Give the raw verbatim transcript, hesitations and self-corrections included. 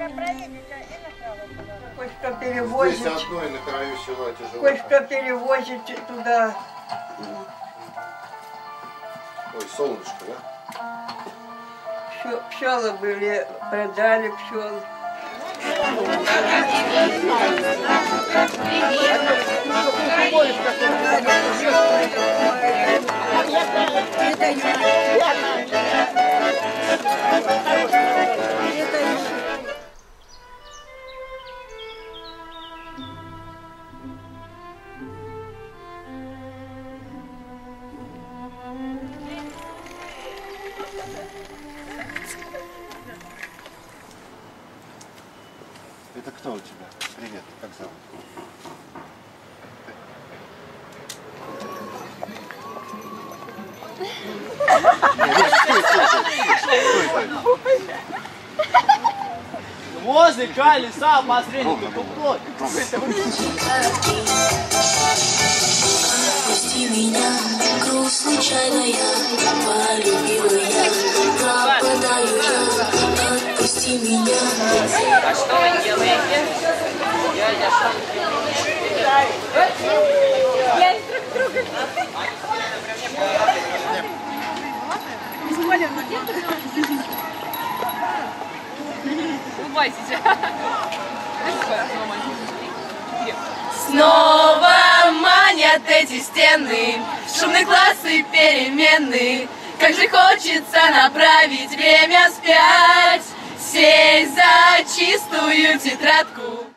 Кошка перевозит. Здесь одной на краю села тяжело. Кошка перевозит туда. Ой, солнышко, да? Пчелы были, продали пчел. Это кто у тебя? Привет, как зовут? Музыка, леса, посредник, куплот. Отпусти меня, круг случайно я, полюбила я, пропадаю я, отпусти меня. А что вы делаете? Я дошел. Я друг друга. Улыбайтесь. Снова манят эти стены, шумные классы перемены. Как же хочется направить время вспять, сесть за чистую тетрадку.